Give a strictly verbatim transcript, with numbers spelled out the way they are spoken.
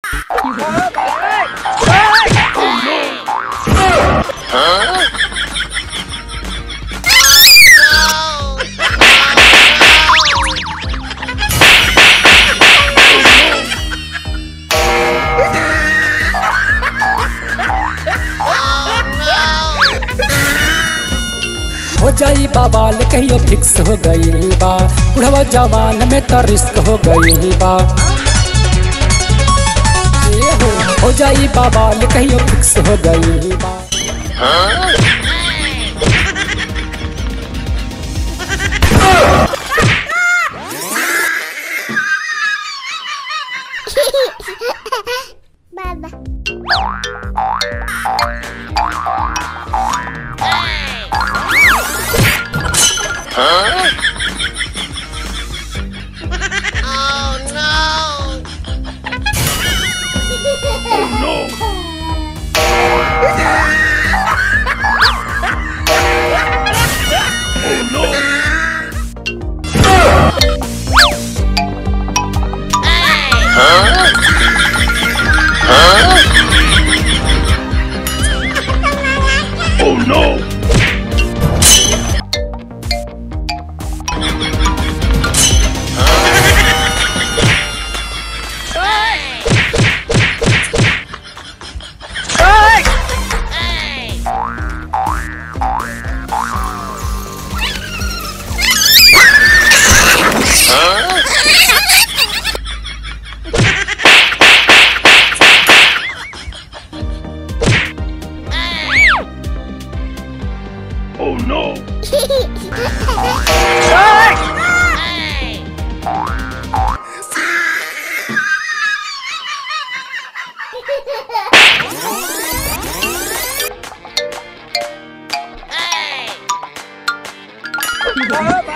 हो जाई बाबाल कहियो फिक्स हो गई बा, बुढ़वा जवान में तो रिस्क हो गई बा। हो, हो जाई बाबाल कहियो फिक्स हो गई बा। हाँ? Baba. Huh? Oh no! Oh no! Oh no! Huh? Huh? Oh no! Oh no! Hey!